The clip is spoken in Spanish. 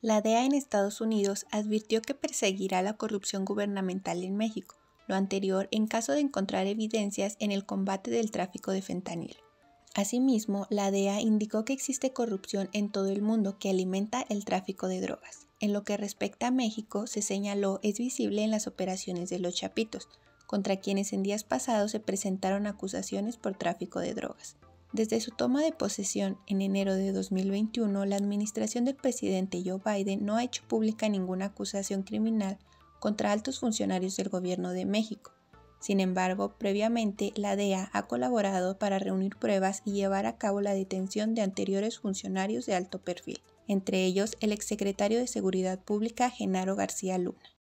La DEA en Estados Unidos advirtió que perseguirá la corrupción gubernamental en México, lo anterior en caso de encontrar evidencias en el combate del tráfico de fentanilo. Asimismo, la DEA indicó que existe corrupción en todo el mundo que alimenta el tráfico de drogas. En lo que respecta a México, se señaló es visible en las operaciones de los Chapitos, contra quienes en días pasados se presentaron acusaciones por tráfico de drogas. Desde su toma de posesión en enero de 2021, la administración del presidente Joe Biden no ha hecho pública ninguna acusación criminal contra altos funcionarios del gobierno de México. Sin embargo, previamente, la DEA ha colaborado para reunir pruebas y llevar a cabo la detención de anteriores funcionarios de alto perfil, entre ellos el exsecretario de Seguridad Pública Genaro García Luna.